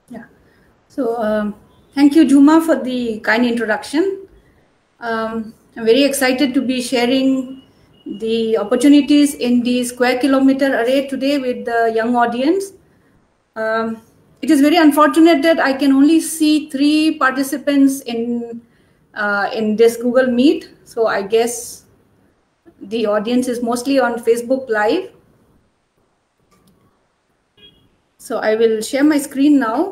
Yeah. So thank you, Juma, for the kind introduction. I'm very excited to be sharing the opportunities in the square kilometer array today with the young audience. It is very unfortunate that I can only see 3 participants in this Google Meet. So I guess the audience is mostly on Facebook Live. So I will share my screen now.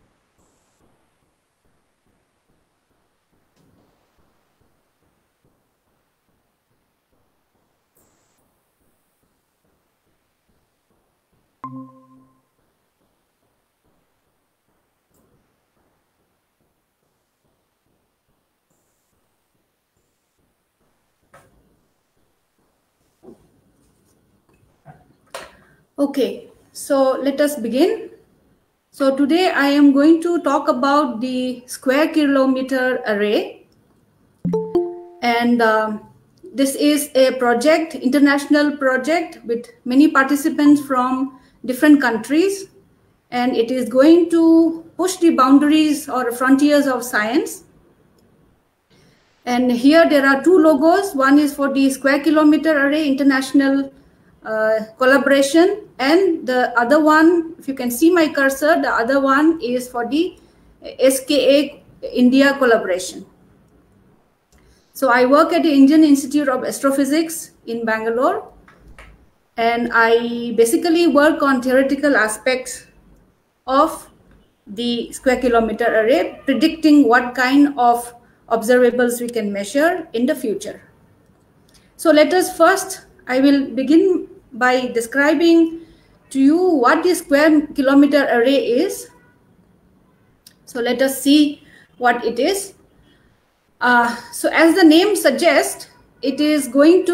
Okay, so let us begin. So today I am going to talk about the square kilometer array. And this is a project, international project with many participants from different countries. And it is going to push the boundaries or frontiers of science. And here there are 2 logos. One is for the Square Kilometer Array International collaboration, and the other one, if you can see my cursor, the other one is for the SKA India collaboration. So I work at the Indian Institute of Astrophysics in Bangalore, and I basically work on theoretical aspects of the square kilometer array, predicting what kind of observables we can measure in the future. So let us first, I will begin by describing to you what the square kilometer array is. So let us see what it is. So as the name suggests, it is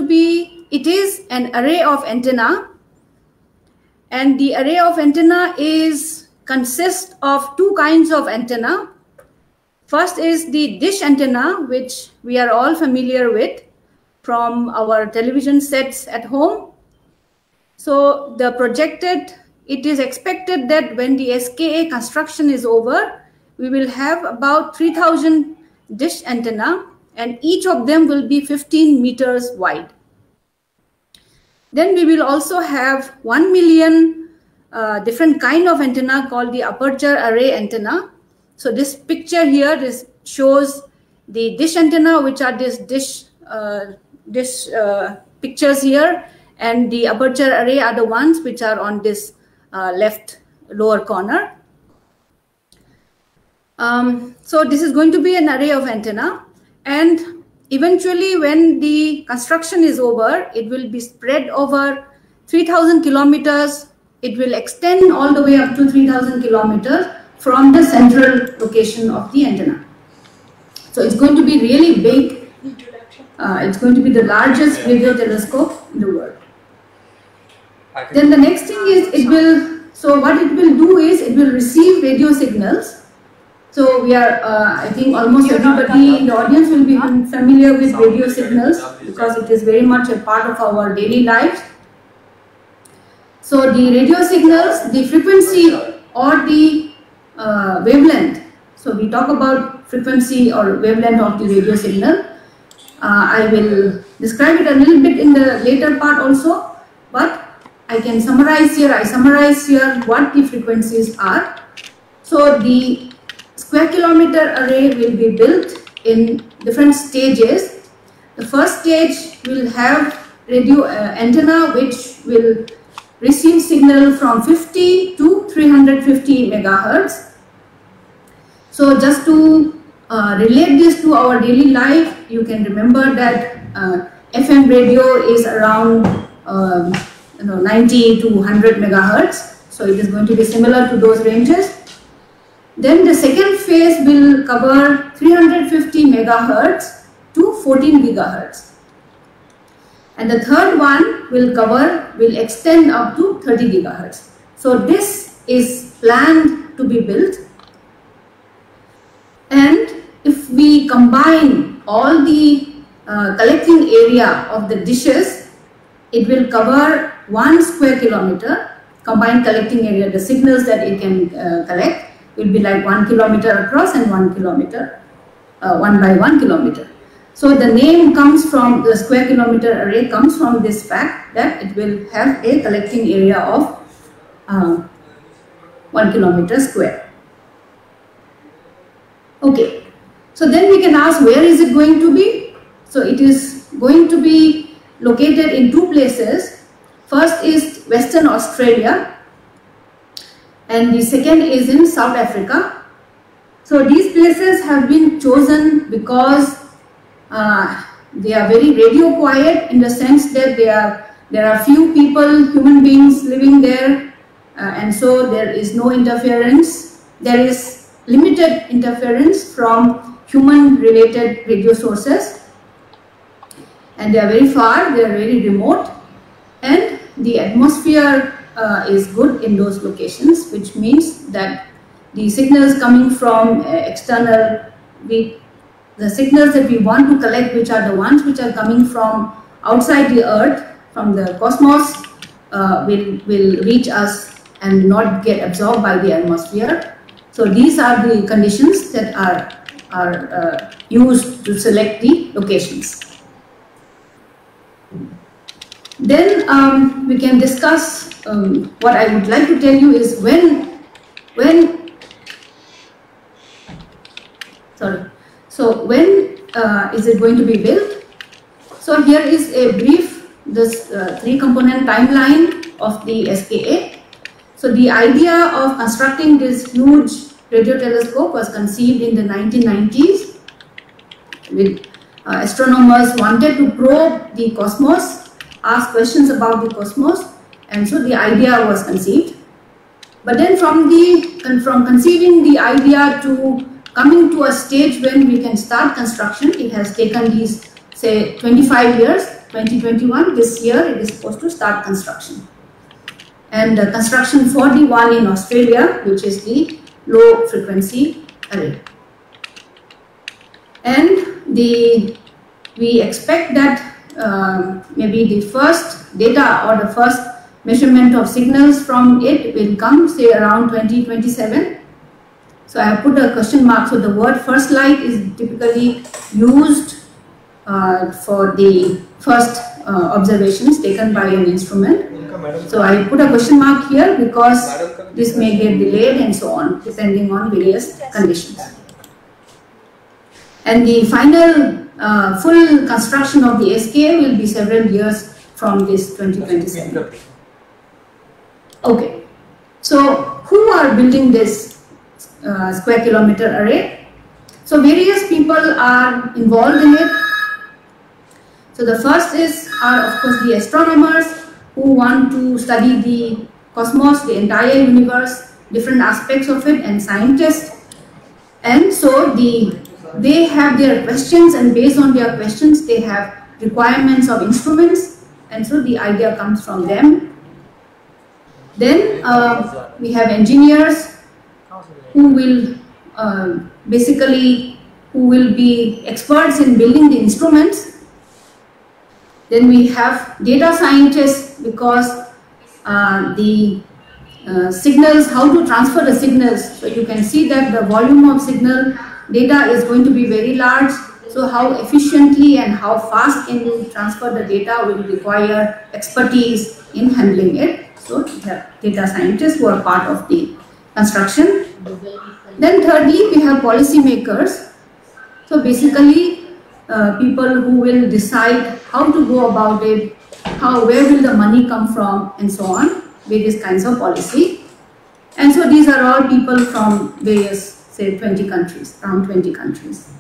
an array of antenna, and the array of antenna consists of 2 kinds of antenna. First is the dish antenna, which we are all familiar with from our television sets at home. So it is expected that when the SKA construction is over, we will have about 3,000 dish antenna, and each of them will be 15 meters wide. Then we will also have 1 million different kind of antenna called the aperture array antenna. So this picture here shows the dish antenna, which are this dish pictures here, and the aperture array are the ones which are on this left lower corner. So this is going to be an array of antenna, and eventually when the construction is over, it will be spread over 3,000 kilometers. It will extend all the way up to 3,000 kilometers from the central location of the antenna. So it's going to be really big. It's going to be the largest radio telescope in the world. Then the next thing is what it will do is it will receive radio signals. So we are, I think almost everybody in the audience will be familiar with radio signals because it is very much a part of our daily lives. So the radio signals, the frequency or the wavelength. So we talk about frequency or wavelength of the radio signal. I will describe it a little bit in the later part also, but I can summarize here. I summarize here what the frequencies are. So the square kilometer array will be built in different stages. The first stage will have radio antenna which will receive signal from 50 to 350 megahertz. So just to relate this to our daily life, you can remember that FM radio is around 90 to 100 megahertz. So it is going to be similar to those ranges. Then the second phase will cover 350 megahertz to 14 gigahertz. And the third one will extend up to 30 gigahertz. So this is planned to be built. And if we combine all the collecting area of the dishes, it will cover 1 square kilometer, combined collecting area, the signals that it can collect will be like 1 kilometer across and 1 kilometer, 1 by 1 kilometer. So the name comes from, the square kilometer array comes from this fact that it will have a collecting area of 1 kilometer square. Okay, so then we can ask, where is it going to be? So it is going to be located in two places. First is Western Australia and the second is in South Africa. So these places have been chosen because they are very radio quiet, in the sense that there are few people, human beings living there, and so there is no interference. There is limited interference from human related radio sources, and they are very far, they are very remote, and the atmosphere is good in those locations, which means that the signals coming from external, the signals that we want to collect, which are the ones which are coming from outside the earth, from the cosmos, will reach us and not get absorbed by the atmosphere. So these are the conditions that are used to select the locations. Then we can discuss, what I would like to tell you is when is it going to be built? So here is a brief, this 3-component timeline of the SKA. So the idea of constructing this huge radio telescope was conceived in the 1990s. With astronomers wanted to probe the cosmos, ask questions about the cosmos, and so the idea was conceived. But then from conceiving the idea to coming to a stage when we can start construction, it has taken these, say, 25 years. 2021, this year, it is supposed to start construction. And construction for the one in Australia, which is the low frequency array. And we expect that maybe the first data or the first measurement of signals from it will come, say, around 2027. So I have put a question mark. So the word first light is typically used for the first observations taken by an instrument. So I put a question mark here because this may get delayed and so on, depending on various conditions. And the final full construction of the SKA will be several years from this 2027. Okay, so who are building this square kilometer array? So various people are involved in it. So the first are of course the astronomers who want to study the cosmos, the entire universe, different aspects of it, and scientists. And so they have their questions, and based on their questions they have requirements of instruments, and so the idea comes from them. Then we have engineers who will who will be experts in building the instruments. Then we have data scientists, because the signals, how to transfer the signals. So you can see that the volume of signal data is going to be very large. So how efficiently and how fast can you transfer the data will require expertise in handling it. So data scientists who are part of the construction. Then thirdly, we have policymakers. So basically people who will decide how to go about it, where will the money come from, and so on, various kinds of policy. And so these are all people from various, say, 20 countries, around 20 countries.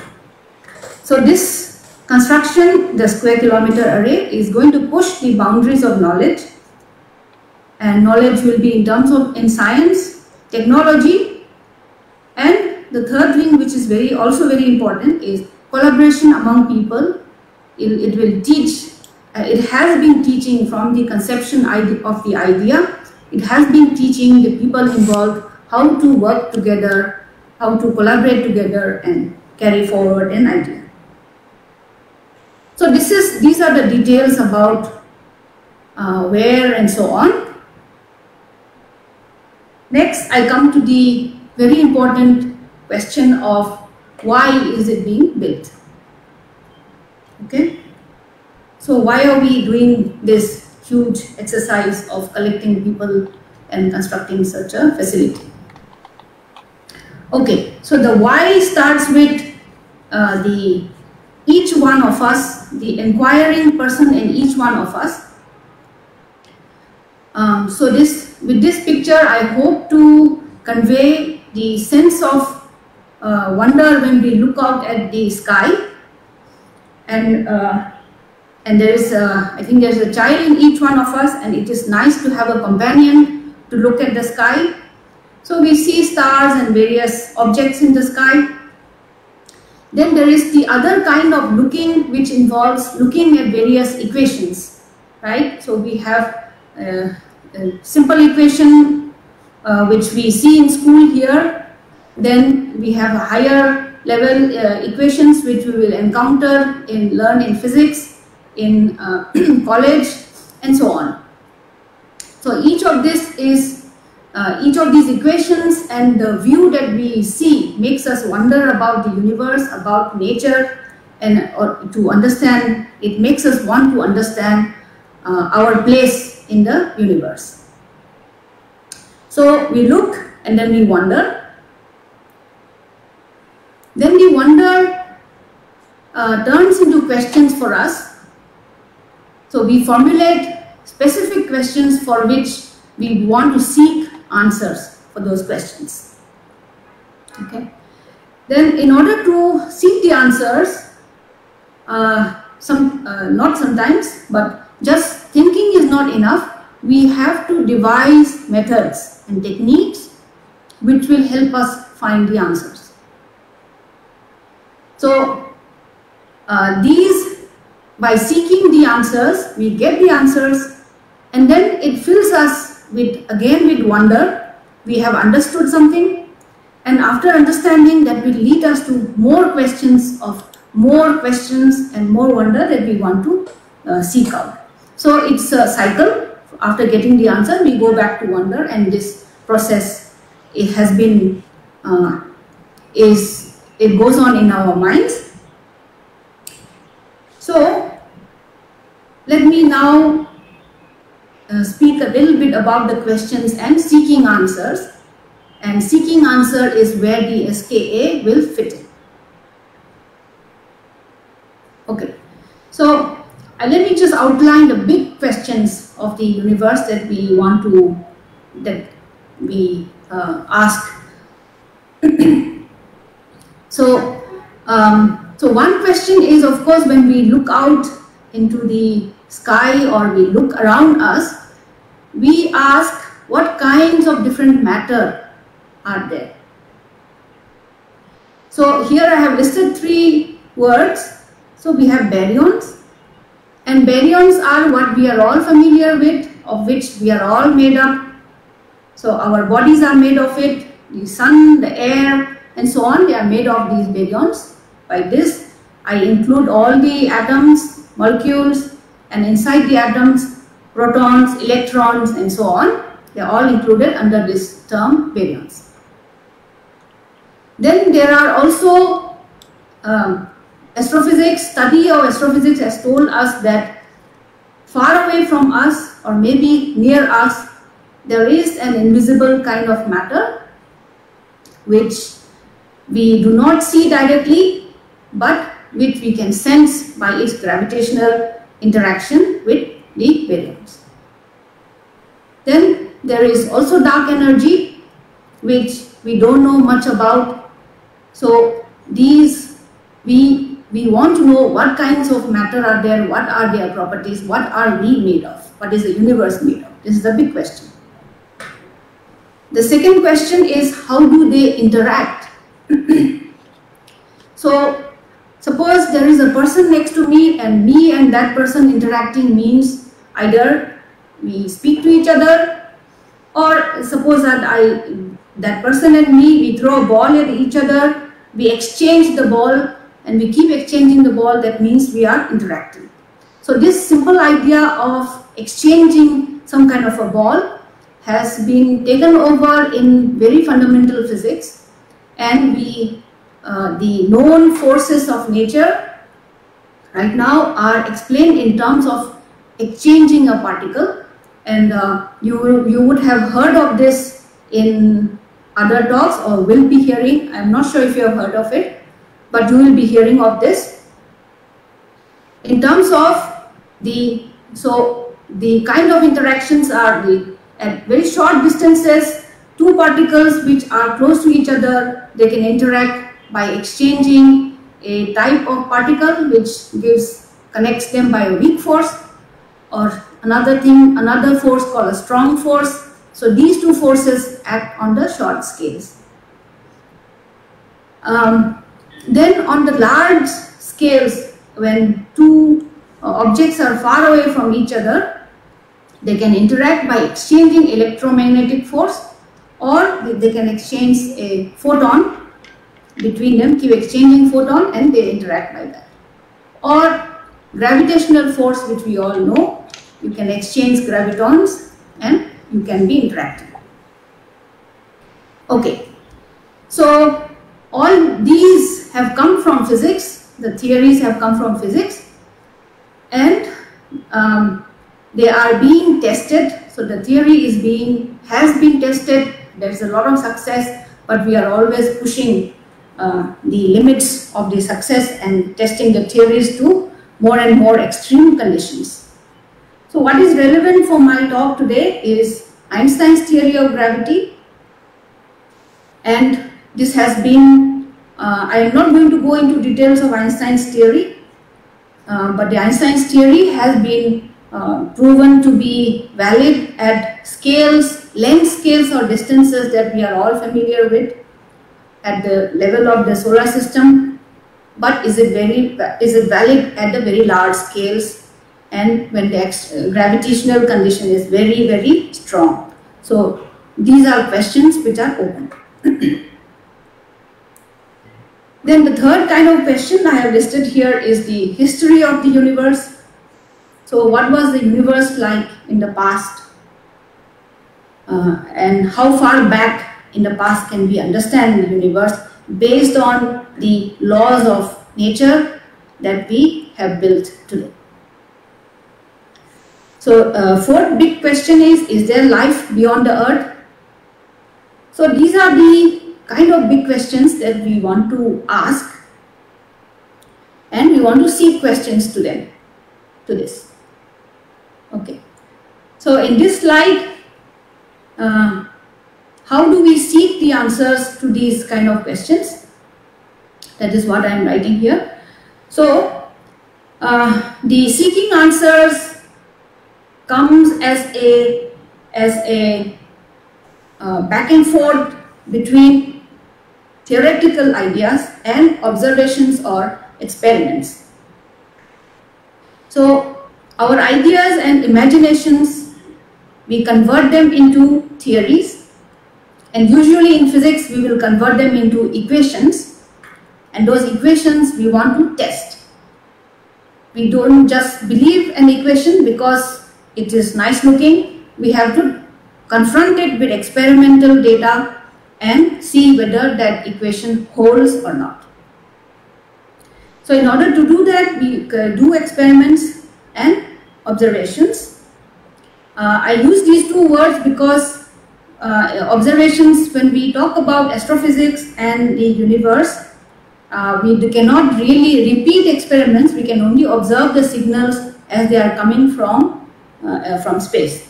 So this construction, the square kilometer array, is going to push the boundaries of knowledge. And knowledge will be in terms of in science, technology, and the third thing, which is also very important, is collaboration among people. It will teach, it has been teaching from the conception of the idea. It has been teaching the people involved how to work together, how to collaborate together and carry forward an idea. So these are the details about where and so on. Next, I come to the very important question of why is it being built. Okay, so why are we doing this huge exercise of collecting people and constructing such a facility? Okay, so the why starts with each one of us, the inquiring person in each one of us. So with this picture, I hope to convey the sense of wonder when we look out at the sky, and there is I think there's a child in each one of us, and it is nice to have a companion to look at the sky. So we see stars and various objects in the sky. Then there is the other kind of looking, which involves looking at various equations, right? So we have a simple equation which we see in school here. Then we have a higher level equations which we will encounter learn in physics, in college, and so on. So each of these equations and the view that we see makes us wonder about the universe, about nature, and to understand, it makes us want to understand our place in the universe. So we look and then we wonder. Then the wonder turns into questions for us. So we formulate specific questions for which we want to seek answers for those questions. Okay. Then in order to seek the answers, not sometimes, but just thinking is not enough. We have to devise methods and techniques which will help us find the answers. So by seeking the answers, we get the answers, and then it fills us with wonder. We have understood something, and after understanding, that will lead us to more questions and more wonder that we want to seek out. So it's a cycle. After getting the answer, we go back to wonder, and this process, it has been it goes on in our minds. So let me now speak a little bit about the questions and seeking answers. And seeking answer is where the SKA will fit in. Okay, so let me just outline the big questions of the universe that we want to ask. So one question is, of course, when we look out into the sky or we look around us, we ask what kinds of different matter are there. So here I have listed 3 words. So we have baryons, and baryons are what we are all familiar with, of which we are all made up. So our bodies are made of it, the sun, the air, and so on, they are made of these baryons. By this, I include all the atoms, molecules, and inside the atoms, protons, electrons, and so on. They are all included under this term baryons. Then there are also astrophysics. Study of astrophysics has told us that far away from us, or maybe near us, there is an invisible kind of matter which we do not see directly, but which we can sense by its gravitational interaction with the baryons. Then there is also dark energy, which we don't know much about. So these, we want to know what kinds of matter are there, what are their properties, what are we made of, what is the universe made of. This is a big question. The second question is, how do they interact? So suppose there is a person next to me, and that person interacting means either we speak to each other, or suppose that that person and me, we throw a ball at each other, we exchange the ball, and we keep exchanging the ball. That means we are interacting. So this simple idea of exchanging some kind of a ball has been taken over in very fundamental physics, and the known forces of nature right now are explained in terms of exchanging a particle, and you would have heard of this in other talks or will be hearing. I'm not sure if you have heard of it, but you will be hearing of this. In terms of the kind of interactions are at very short distances, two particles which are close to each other, they can interact by exchanging a type of particle which connects them by a weak force, or another force called a strong force. So these two forces act on the short scales. Then on the large scales, when two objects are far away from each other, they can interact by exchanging electromagnetic force, or they can exchange a photon between them, keep exchanging photon, and they interact by that. Or gravitational force, which we all know, you can exchange gravitons and you can be interacting. Okay, so all these have come from physics, the theories have come from physics, and they are being tested. So the theory has been tested, there's a lot of success, but we are always pushing the limits of the success and testing the theories to more and more extreme conditions. So what is relevant for my talk today is Einstein's theory of gravity, and this has been, I am not going to go into details of Einstein's theory, but the Einstein's theory has been proven to be valid at scales, length scales or distances that we are all familiar with at the level of the solar system, but is it valid at the very large scales and when the gravitational condition is very, very strong? So these are questions which are open. Then the third kind of question I have listed here is the history of the universe. So what was the universe like in the past, and how far back in the past can we understand the universe based on the laws of nature that we have built today. So fourth big question is there life beyond the earth? So these are the kind of big questions that we want to ask, and we want to seek questions to them, to this. Okay, so in this slide, how do we seek the answers to these kind of questions? That is what I am writing here. So the seeking answers comes as a back and forth between theoretical ideas and observations or experiments. So our ideas and imaginations, we convert them into theories, and usually in physics we will convert them into equations, and those equations we want to test. We don't just believe an equation because it is nice looking. We have to confront it with experimental data and see whether that equation holds or not. So in order to do that, we do experiments and observations. I use these two words because observations, when we talk about astrophysics and the universe, we cannot really repeat experiments. We can only observe the signals as they are coming from space.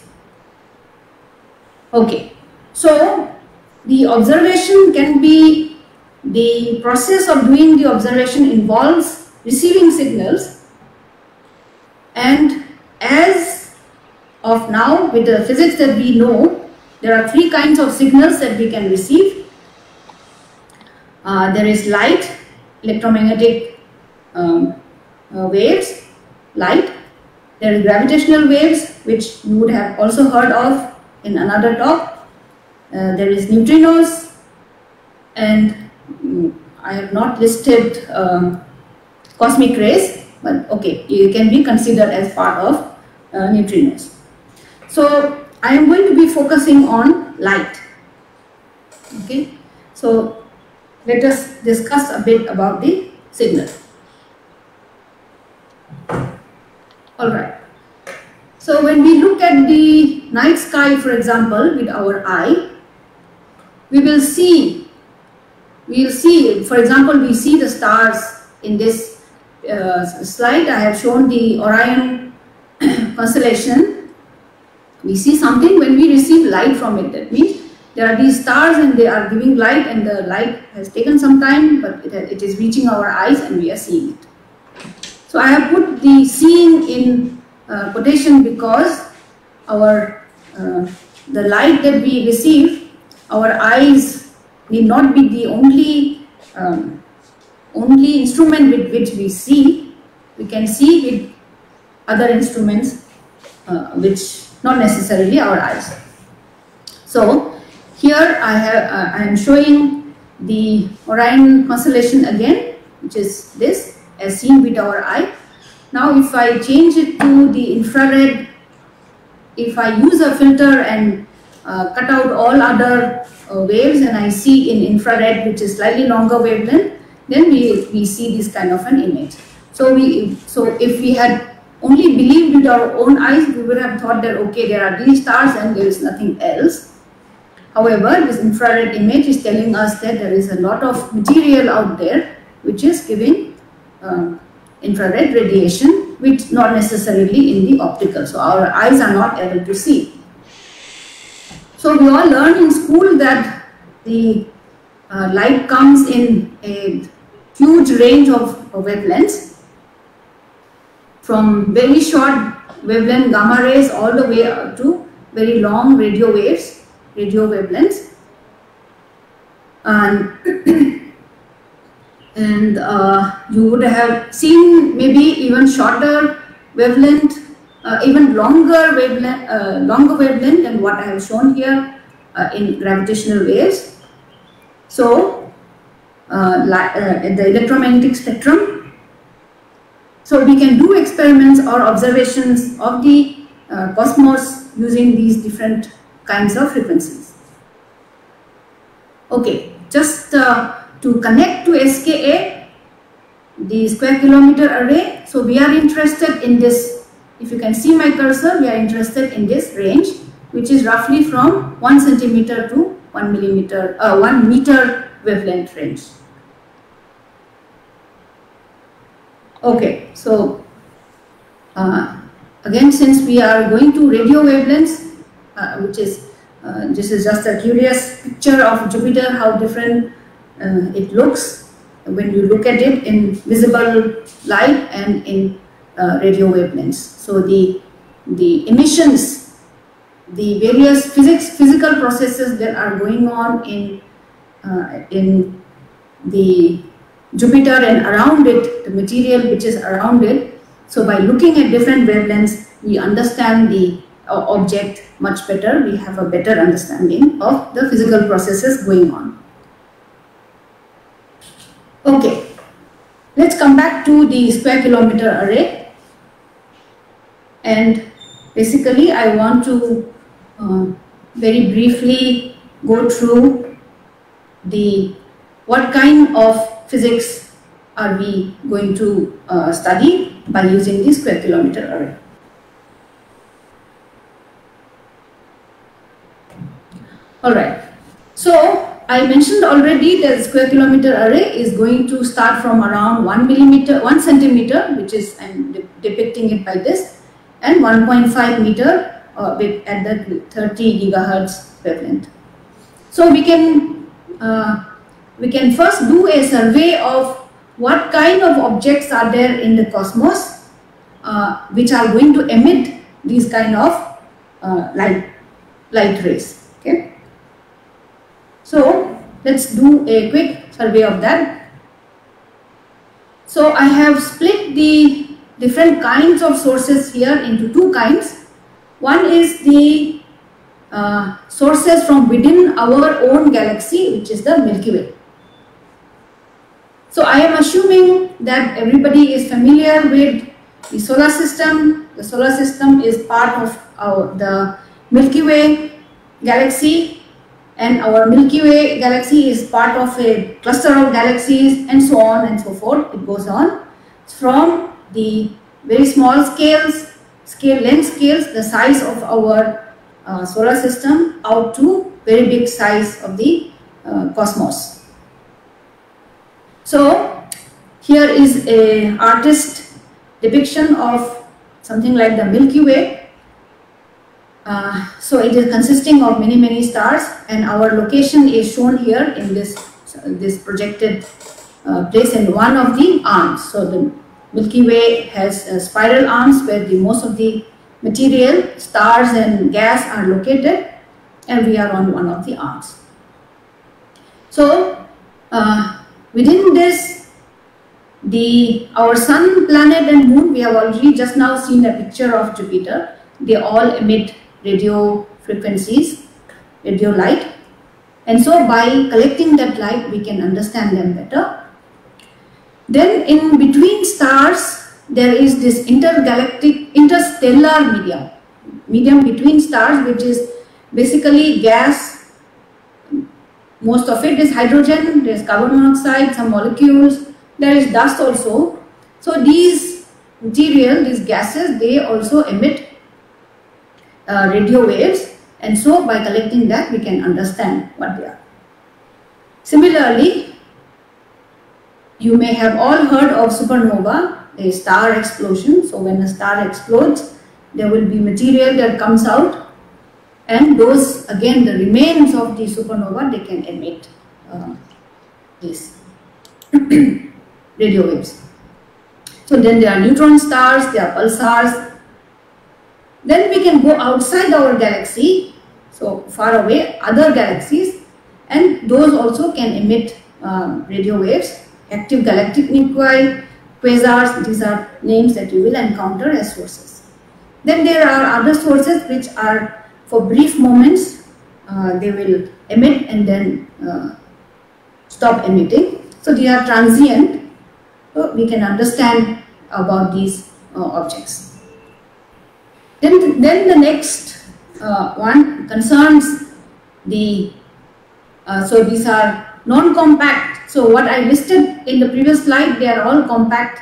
Okay, so the observation can be, the process of doing the observation involves receiving signals, and as of now, with the physics that we know, there are three kinds of signals that we can receive. There is light, electromagnetic waves, light. There are gravitational waves, which you would have also heard of in another talk. There is neutrinos, and I have not listed cosmic rays, but okay, you can be considered as part of neutrinos. So I am going to be focusing on light. Okay, so let us discuss a bit about the signal. All right. So when we look at the night sky, for example, with our eye, we will see, for example, we see the stars in this slide. I have shown the Orion constellation. We see something when we receive light from it. That means there are these stars and they are giving light, and the light has taken some time, but it is reaching our eyes and we are seeing it. So I have put the seeing in quotation because the light that we receive, our eyes need not be the only instrument with which we see. We can see with other instruments, which not necessarily our eyes. So here I am showing the Orion constellation again, which is this as seen with our eye. Now if I change it to the infrared, if I use a filter and cut out all other waves, and I see in infrared, which is slightly longer wavelength, then we see this kind of an image. So if we had only believed with our own eyes, we would have thought that okay, there are these stars and there is nothing else. However, this infrared image is telling us that there is a lot of material out there which is giving infrared radiation, which not necessarily in the optical. So our eyes are not able to see. So we all learned in school that the light comes in a huge range of wavelengths, from very short wavelength gamma rays all the way up to very long radio wavelengths. And you would have seen maybe even shorter wavelength, even longer wavelength than what I have shown here in gravitational waves. So the electromagnetic spectrum. So we can do experiments or observations of the cosmos using these different kinds of frequencies. Okay, just to connect to SKA, the square kilometer array. So we are interested in this. If you can see my cursor, we are interested in this range, which is roughly from 1 centimeter to 1 meter wavelength range. Okay, so again, since we are going to radio wavelengths, which is this is just a curious picture of Jupiter, how different it looks when you look at it in visible light and in radio wavelengths. So the emissions, the various physical processes that are going on in the Jupiter and around it, the material which is around it. So by looking at different wavelengths, we understand the object much better. We have a better understanding of the physical processes going on. Okay, let's come back to the square kilometer array. And basically I want to very briefly go through what kind of physics are we going to study by using the square kilometer array. Alright, so I mentioned already that the square kilometer array is going to start from around 1 centimeter, which is, I'm depicting it by this, and 1.5 meter at the 30 gigahertz wavelength. So we can first do a survey of what kind of objects are there in the cosmos which are going to emit these kind of light rays. Okay. So let's do a quick survey of that. So I have split the different kinds of sources here into two kinds. One is the sources from within our own galaxy, which is the Milky Way. So I am assuming that everybody is familiar with the solar system. The solar system is part of the Milky Way galaxy, and our Milky Way galaxy is part of a cluster of galaxies, and so on and so forth. It goes on from the very small length scales, the size of our solar system, out to very big size of the cosmos. So here is a artist depiction of something like the Milky Way. So it is consisting of many stars, and our location is shown here in this projected place in one of the arms. So the Milky Way has spiral arms where most of the material, stars and gas are located, and we are on one of the arms. So within this, our sun, planet and moon, we have already just now seen a picture of Jupiter. They all emit radio frequencies, radio light, and so by collecting that light we can understand them better. Then in between stars there is this interstellar medium between stars, which is basically gas. Most of it is hydrogen, there is carbon monoxide, some molecules, there is dust also. So these gases, they also emit radio waves, and so by collecting that we can understand what they are. Similarly, you may have all heard of supernova, a star explosion. So when a star explodes, there will be material that comes out, and those, again, the remains of the supernova, they can emit these radio waves. So then there are neutron stars, there are pulsars. Then we can go outside our galaxy, so far away, other galaxies, and those also can emit radio waves. Active galactic nuclei, quasars, these are names that you will encounter as sources. Then there are other sources which are for brief moments, they will emit and then stop emitting. So they are transient, so we can understand about these objects. Then the next one concerns the, so these are non-compact. So what I listed in the previous slide, they are all compact.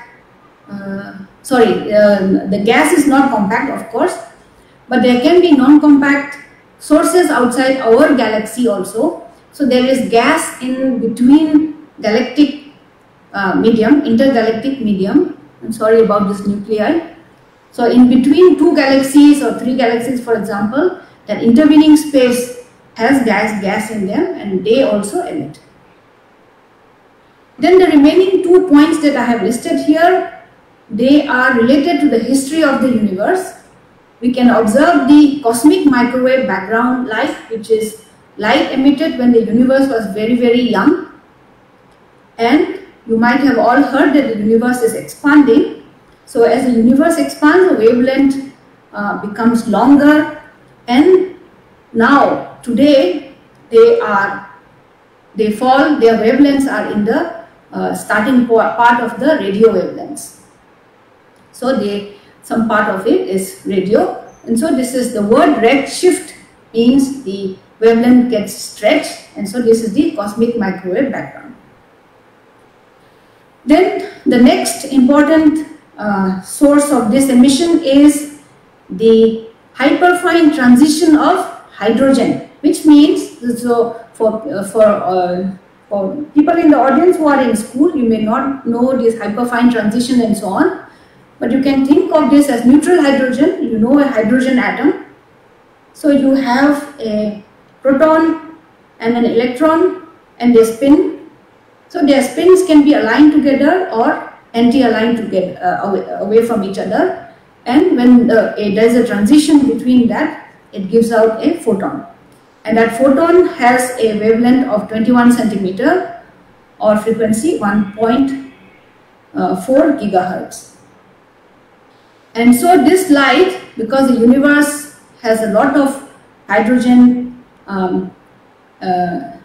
The gas is not compact, of course, but there can be non-compact sources outside our galaxy also. So there is gas in between galactic intergalactic medium. I'm sorry about this nuclei. So in between two galaxies or three galaxies, for example, that intervening space has gas in them, and they also emit. Then the remaining 2 points that I have listed here, they are related to the history of the universe. We can observe the cosmic microwave background light, which is light emitted when the universe was very young. And you might have all heard that the universe is expanding. So as the universe expands, the wavelength becomes longer, and now today they fall, their wavelengths are in the starting part of the radio wavelengths. So some part of it is radio, and so this is the word redshift, means the wavelength gets stretched, and so this is the cosmic microwave background. Then the next important source of this emission is the hyperfine transition of hydrogen, which means, so for people in the audience who are in school, you may not know this hyperfine transition and so on, but you can think of this as neutral hydrogen. You know a hydrogen atom. So you have a proton and an electron, and they spin. So their spins can be aligned together or anti-aligned together, away from each other, and when there is a transition between that, it gives out a photon, and that photon has a wavelength of 21 centimeter or frequency 1.4 gigahertz. And so this light, because the universe has a lot of hydrogen, that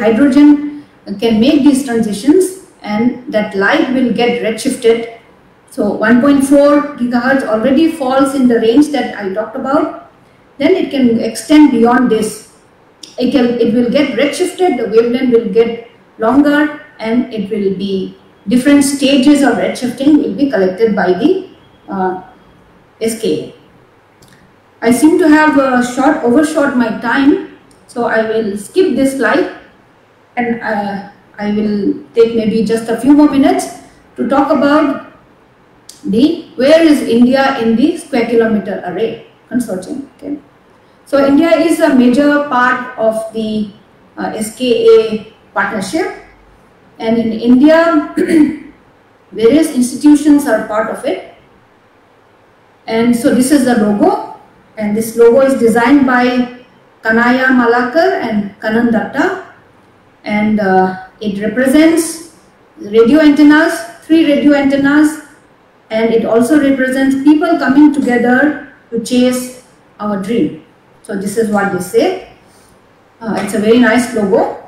hydrogen can make these transitions, and that light will get redshifted So 1.4 gigahertz already falls in the range that I talked about. Then it can extend beyond this. It will get redshifted, the wavelength will get longer, and it will be different stages of redshifting will be collected by the SKA. I seem to have overshot my time, so I will skip this slide, and I will take maybe just a few more minutes to talk about where is India in the square kilometer array consortium. Okay. So India is a major part of the SKA partnership, and in India various institutions are part of it. And so this is the logo, and this logo is designed by Kanaya Malakar and Kanan Datta, and it represents radio antennas, 3 radio antennas, and it also represents people coming together to chase our dream. So this is what they say. It's a very nice logo.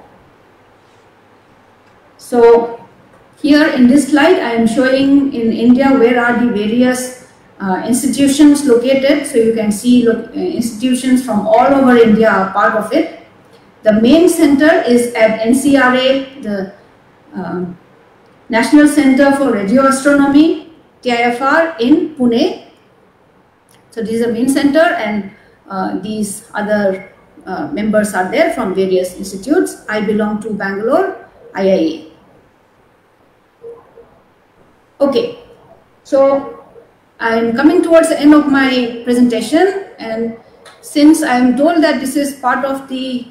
So here in this slide I am showing in India where are the various institutions located. So you can see institutions from all over India are part of it. The main center is at NCRA, the National Center for Radio Astronomy, TIFR in Pune. So this is the main center, and these other members are there from various institutes. I belong to Bangalore IIA. Okay, so I am coming towards the end of my presentation, and since I am told that this is part of the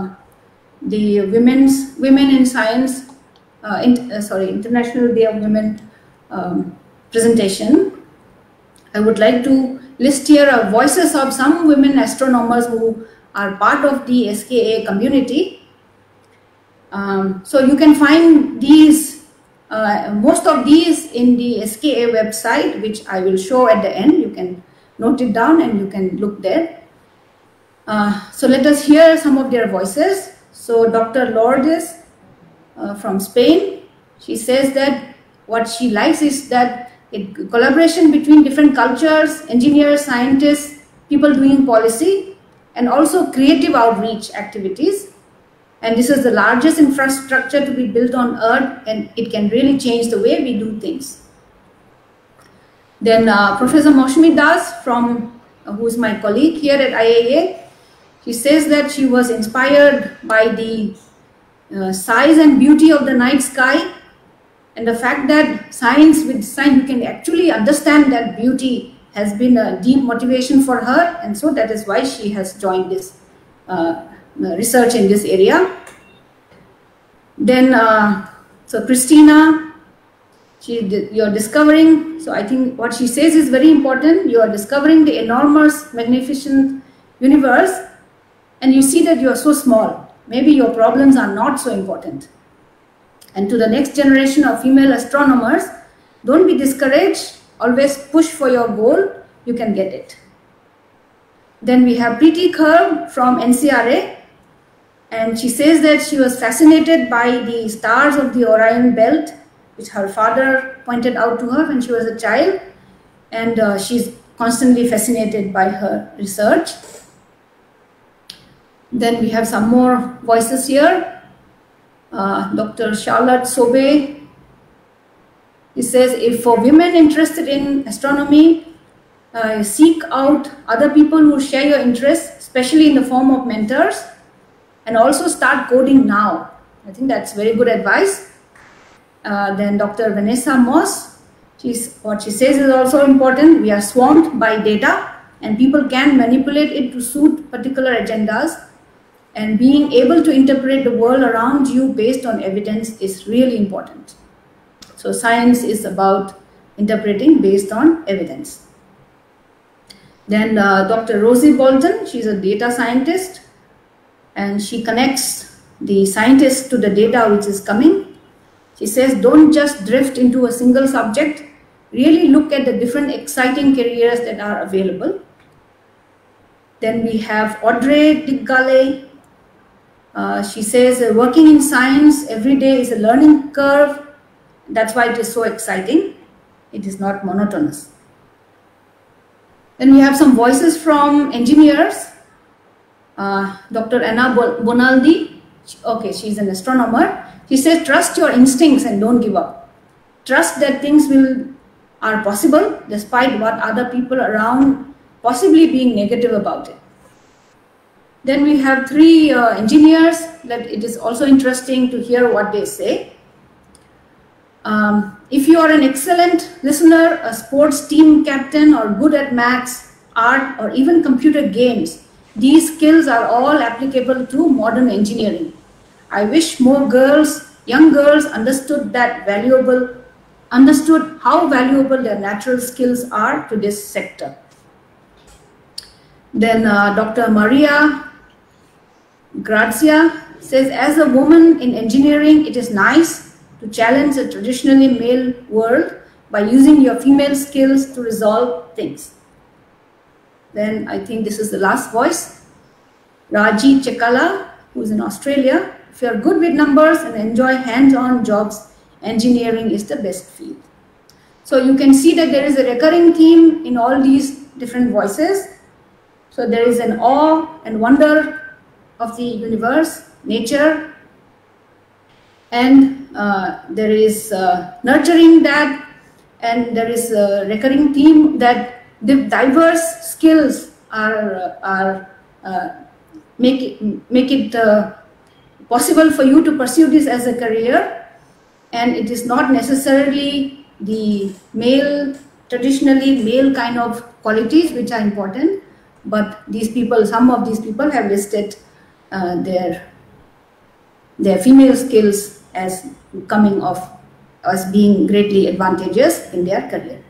Women in Science, International Day of Women presentation, I would like to list here voices of some women astronomers who are part of the SKA community. So you can find these, most of these in the SKA website, which I will show at the end. You can note it down and you can look there. So let us hear some of their voices. So Dr. Lourdes from Spain, she says that what she likes is that collaboration between different cultures, engineers, scientists, people doing policy, and also creative outreach activities. And this is the largest infrastructure to be built on Earth, and it can really change the way we do things. Then Professor Moushami Das, who is my colleague here at IIA, she says that she was inspired by the size and beauty of the night sky, and the fact that with science you can actually understand that beauty has been a deep motivation for her, and so that is why she has joined this research in this area. Then so Christina, you're discovering, so I think what she says is very important. You are discovering the enormous, magnificent universe, and you see that you are so small. Maybe your problems are not so important. And to the next generation of female astronomers, don't be discouraged. Always push for your goal. You can get it. Then we have Preeti Khar from NCRA, and she says that she was fascinated by the stars of the Orion belt, which her father pointed out to her when she was a child, and she's constantly fascinated by her research. Then we have some more voices here. Dr. Charlotte Sobe, he says, if for women interested in astronomy, seek out other people who share your interests, especially in the form of mentors, and also start coding now. I think that's very good advice. Then Dr. Vanessa Moss, what she says is also important. We are swamped by data, and people can manipulate it to suit particular agendas. And being able to interpret the world around you based on evidence is really important. So science is about interpreting based on evidence. Then Dr. Rosie Bolton, she's a data scientist, and she connects the scientists to the data which is coming. She says, don't just drift into a single subject, really look at the different exciting careers that are available. Then we have Audrey Diggale. She says working in science every day is a learning curve. That's why it is so exciting. it is not monotonous. Then we have some voices from engineers. Dr. Anna Bonaldi, okay, she's an astronomer. She says, trust your instincts and don't give up. Trust that things are possible despite what other people around possibly being negative about it. Then we have 3 engineers that it is also interesting to hear what they say. If you are an excellent listener, a sports team captain, or good at maths, art, or even computer games, these skills are all applicable to modern engineering. I wish more young girls understood how valuable their natural skills are to this sector. Then Dr. Maria Grazia says, as a woman in engineering, it is nice to challenge the traditionally male world by using your female skills to resolve things. Then I think this is the last voice. Raji Chekala, who is in Australia. If you are good with numbers and enjoy hands-on jobs, engineering is the best field. So you can see that there is a recurring theme in all these different voices. So there is an awe and wonder of the universe, nature, and there is nurturing that, and there is a recurring theme that the diverse skills make it possible for you to pursue this as a career, and it is not necessarily the traditionally male kind of qualities which are important, but some of these people have listed their female skills as being greatly advantageous in their career.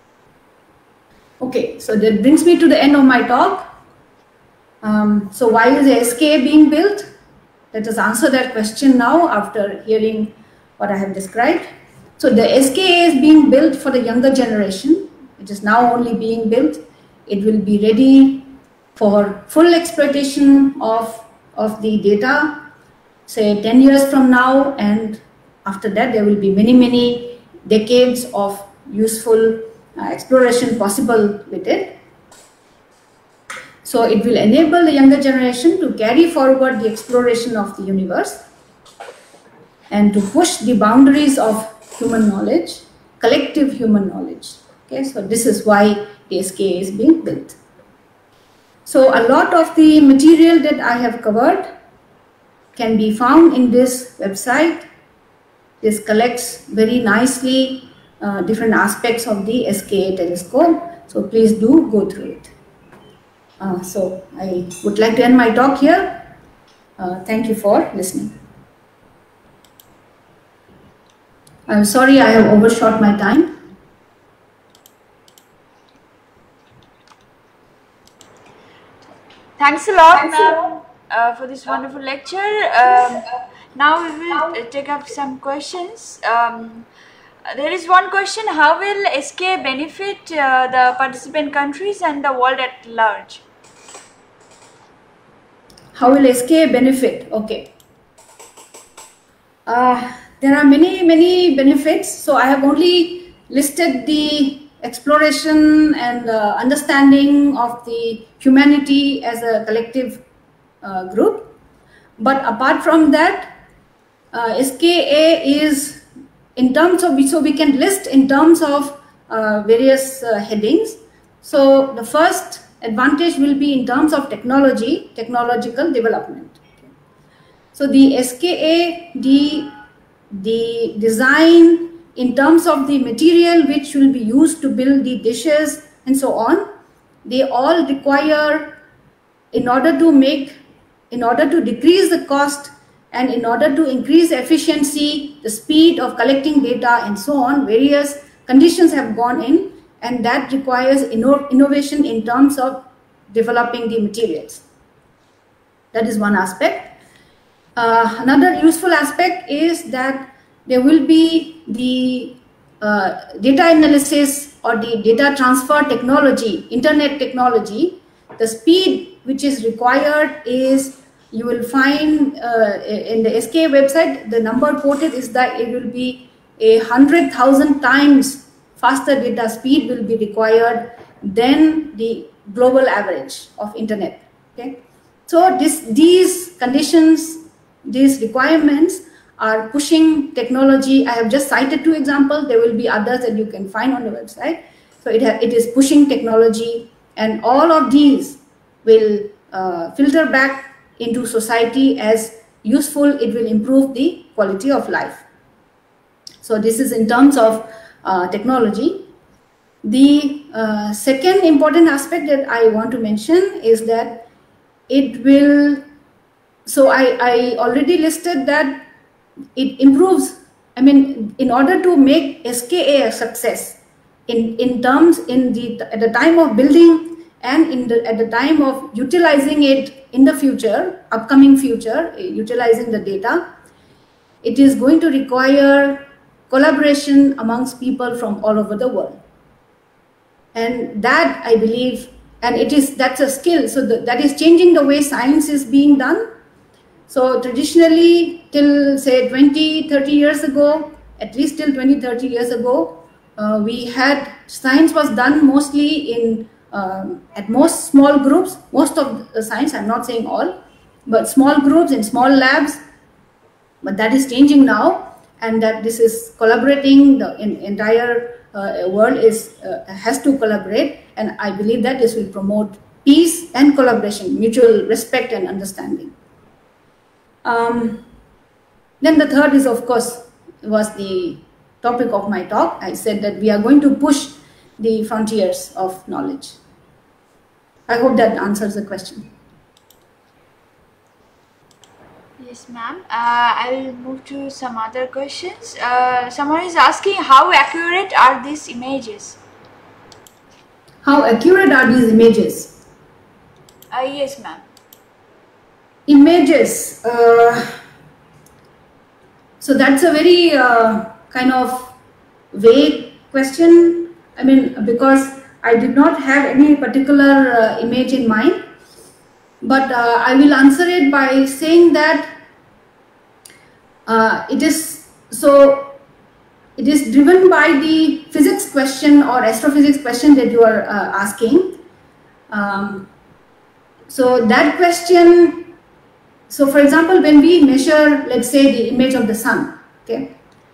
Okay, so that brings me to the end of my talk. So why is the SKA being built? Let us answer that question now after hearing what I have described. So the SKA is being built for the younger generation. It is now only being built. It will be ready for full exploitation of the data, say 10 years from now, and after that there will be many decades of useful exploration possible with it. So it will enable the younger generation to carry forward the exploration of the universe and to push the boundaries of human knowledge, collective human knowledge. Okay, so this is why the SKA is being built. So a lot of the material that I have covered can be found in this website. This collects very nicely different aspects of the SKA telescope. So please do go through it. So I would like to end my talk here. Thank you for listening. I'm sorry I have overshot my time. Thanks a lot, ma'am, for this wonderful lecture. Now we will take up some questions. There is one question: how will SKA benefit the participant countries and the world at large? How will SKA benefit? Okay. There are many benefits. So I have only listed the exploration and understanding of the humanity as a collective group. But apart from that, SKA is in terms of, so we can list in terms of various headings. So the first advantage will be in terms of technological development. Okay. So the SKA, the design in terms of the material which will be used to build the dishes and so on, they all require, in order to decrease the cost and in order to increase efficiency, the speed of collecting data and so on, various conditions have gone in, and that requires innovation in terms of developing the materials. That is one aspect. Another useful aspect is that there will be the data analysis or the data transfer technology, internet technology. The speed which is required is, you will find in the SKA website, the number quoted is that it will be 100,000 times faster data speed will be required than the global average of internet. Okay, so these conditions, these requirements are pushing technology. I have just cited 2 examples. There will be others that you can find on the website. So it is pushing technology, and all of these will filter back into society as useful. It will improve the quality of life. So this is in terms of technology. The second important aspect that I want to mention is that it will, so I already listed that it improves, I mean, in order to make SKA a success in terms at the time of building and at the time of utilizing it in the future, upcoming future, utilizing the data, it is going to require collaboration amongst people from all over the world. And that, I believe, and that's a skill. So that is changing the way science is being done. So traditionally, till say 20, 30 years ago, at least till 20, 30 years ago, science was done mostly in, at most small groups, most of the science, I'm not saying all, but small groups in small labs. But that is changing now, and that this is collaborating, the entire world has to collaborate, and I believe that this will promote peace and collaboration, mutual respect and understanding. Then the third is, of course, was the topic of my talk. I said that we are going to push the frontiers of knowledge. I hope that answers the question. Yes, ma'am. I'll move to some other questions. Someone is asking, how accurate are these images? How accurate are these images? Yes, ma'am. Images. So that's a very kind of vague question. I mean, because I did not have any particular image in mind, but I will answer it by saying that it is driven by the physics question or astrophysics question that you are asking. So that question, so for example, when we measure, let's say, the image of the sun, okay,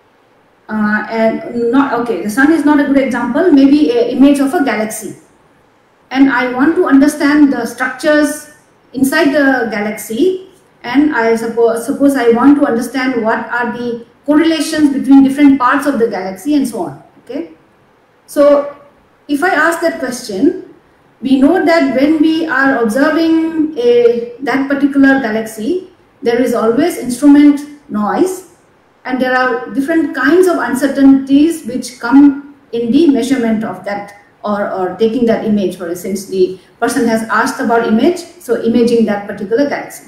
the sun is not a good example, maybe an image of a galaxy, and I want to understand the structures inside the galaxy, and I suppose I want to understand what are the correlations between different parts of the galaxy and so on. Okay, so if I ask that question, we know that when we are observing that particular galaxy, there is always instrument noise, and there are different kinds of uncertainties which come in the measurement of that, or taking that image. For instance, the person has asked about image, so imaging that particular galaxy.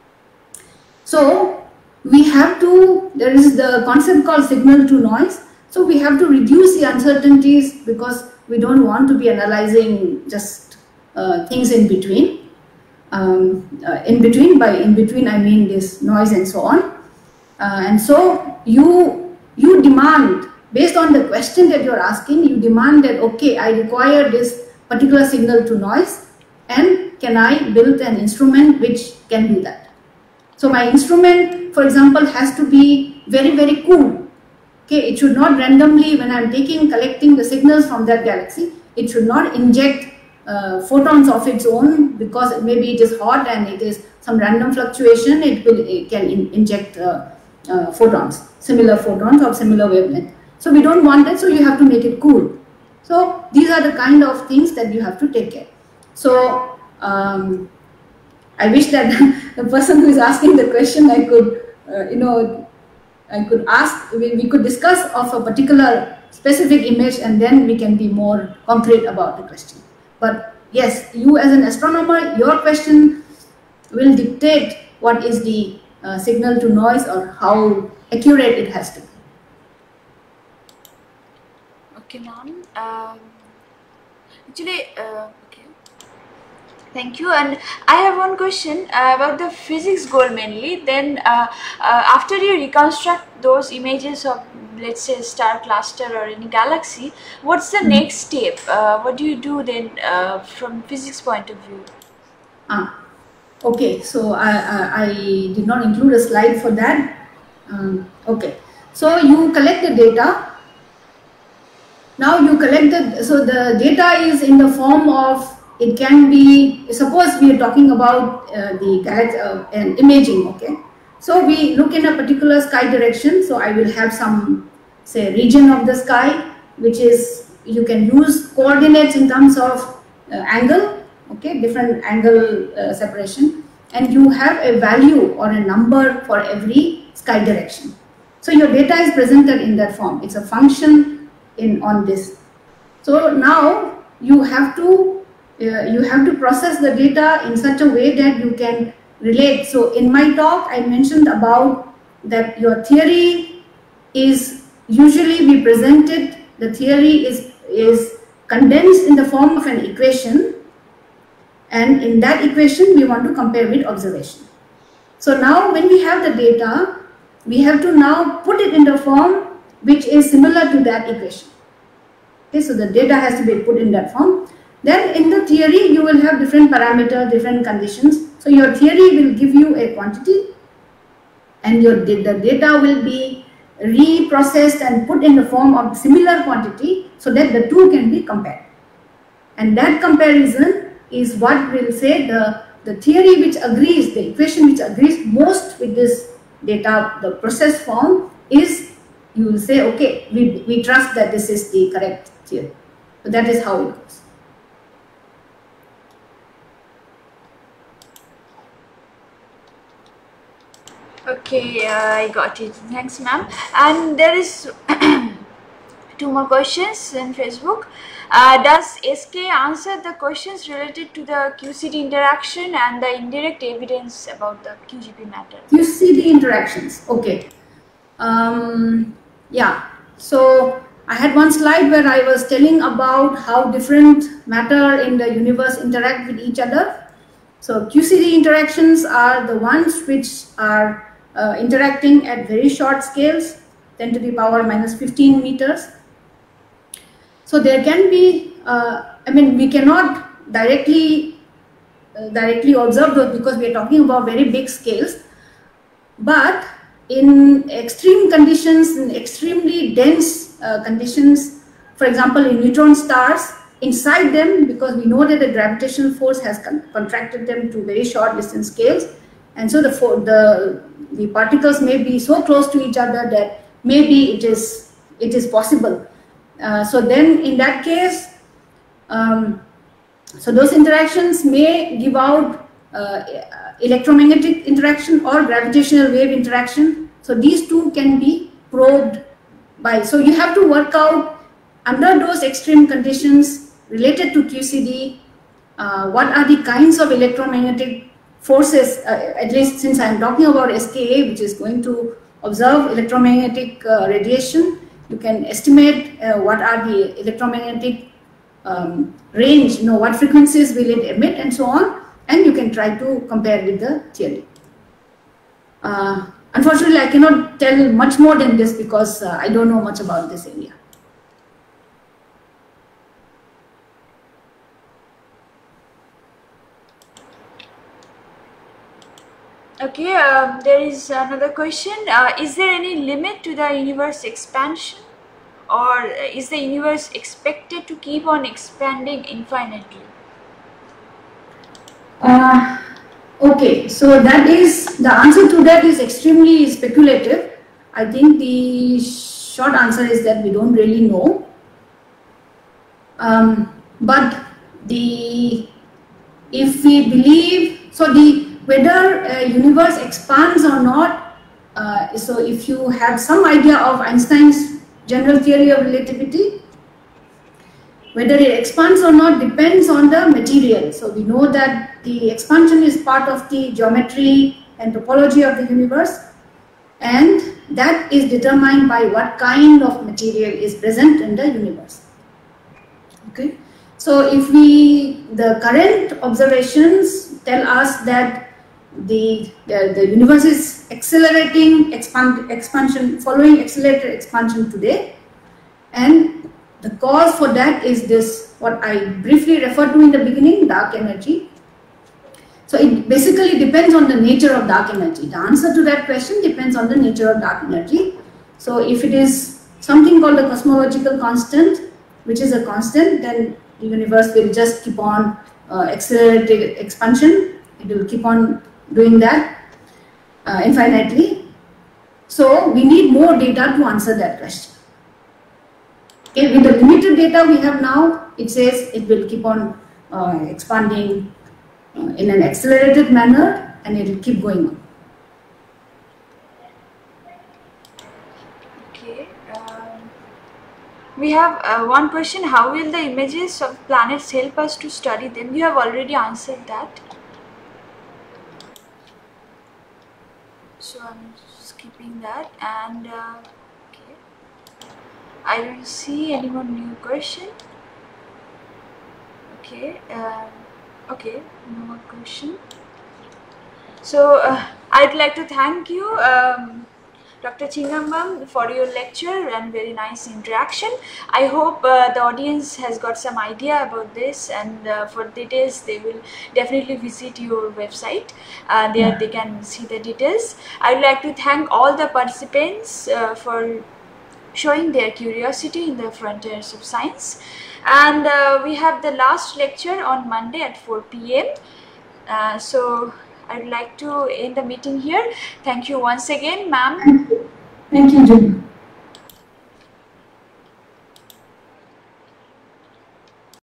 So we have to, there is the concept called signal to noise. So we have to reduce the uncertainties, because we don't want to be analyzing just things in between. By in between I mean this noise and so on. And so you demand, based on the question that you are asking, you demand that, okay, I require this particular signal to noise, and can I build an instrument which can do that? So my instrument, for example, has to be very, very cool. Okay, it should not randomly, when I'm collecting the signals from that galaxy, it should not inject photons of its own, because maybe it is hot and it is some random fluctuation, it can inject photons, similar photons of similar wavelength. So we don't want that, so you have to make it cool. So these are the kind of things that you have to take care. So I wish that the person who is asking the question, I could, I could ask, we could discuss of a particular specific image, and then we can be more concrete about the question. But yes, you as an astronomer, your question will dictate what is the signal to noise, or how accurate it has to be. Okay, ma'am. Actually, okay. Thank you. And I have one question about the physics goal mainly. Then after you reconstruct those images of let's say a star cluster or any galaxy, what's the next step? What do you do then from physics point of view? Okay, so I did not include a slide for that. Okay, so you collect the data. Now you collect so the data is in the form of, it can be, suppose we are talking about the galaxy and imaging, okay. So we look in a particular sky direction. So I will have some, say, region of the sky, which is, you can use coordinates in terms of angle, okay, different angle separation, and you have a value or a number for every sky direction. So your data is presented in that form. It's a function on this. So now you have to process the data in such a way that you can relate. So in my talk, I mentioned about that your theory is usually be presented. The theory is condensed in the form of an equation, and in that equation we want to compare with observation. So now when we have the data, we have to now put it in the form which is similar to that equation. Okay, so the data has to be put in that form. Then in the theory you will have different parameters, different conditions. So your theory will give you a quantity, and the data will be reprocessed and put in the form of similar quantity, so that the two can be compared. And that comparison is what will say the theory which agrees, the equation which agrees most with this data, the process form, is, you will say, okay, we trust that this is the correct theory. So that is how it goes. Okay, I got it. Thanks, ma'am. And there is two more questions in Facebook. Does SK answer the questions related to the QCD interaction and the indirect evidence about the QGP matter? QCD interactions. Okay. Yeah. So I had one slide where I was telling about how different matter in the universe interact with each other. So QCD interactions are the ones which are interacting at very short scales, 10 to the power minus 15 meters. So there can be, I mean, we cannot directly observe those because we are talking about very big scales. But in extreme conditions, in extremely dense conditions, for example, in neutron stars, inside them, because we know that the gravitational force has contracted them to very short distance scales, and so the particles may be so close to each other that maybe it is possible. So then in that case, so those interactions may give out electromagnetic interaction or gravitational wave interaction. So these two can be probed by, so you have to work out under those extreme conditions related to QCD, what are the kinds of electromagnetic forces, at least since I am talking about SKA, which is going to observe electromagnetic radiation. You can estimate what are the electromagnetic range, what frequencies will it emit and so on, and you can try to compare with the theory. Unfortunately, I cannot tell much more than this because I don't know much about this area. Okay, there is another question. Is there any limit to the universe expansion, or is the universe expected to keep on expanding infinitely? Okay, so that is, the answer to that is extremely speculative. I think the short answer is that we don't really know. But if we believe, so whether a universe expands or not, so if you have some idea of Einstein's general theory of relativity, whether it expands or not depends on the material. So we know that the expansion is part of the geometry and topology of the universe, and that is determined by what kind of material is present in the universe. Okay, so if the current observations tell us that the universe is accelerating expansion, following accelerated expansion today, and the cause for that is this, what I briefly referred to in the beginning, dark energy. So it basically depends on the nature of dark energy. The answer to that question depends on the nature of dark energy. So if it is something called the cosmological constant, which is a constant, then the universe will just keep on accelerated expansion. It will keep on doing that infinitely. So we need more data to answer that question. Okay, with the limited data we have now, it says it will keep on expanding in an accelerated manner, and it will keep going on. Okay. We have one question: how will the images of planets help us to study them? You have already answered that, so I'm skipping that. And okay, I don't see any more new question. Okay. Okay, no more question. So I'd like to thank you, Dr. Chingambam, for your lecture and very nice interaction. I hope the audience has got some idea about this, and for details they will definitely visit your website. There they can see the details. I'd like to thank all the participants for showing their curiosity in the frontiers of science. And we have the last lecture on Monday at 4 p.m. So I'd like to end the meeting here. Thank you once again, ma'am. Thank you, Jim.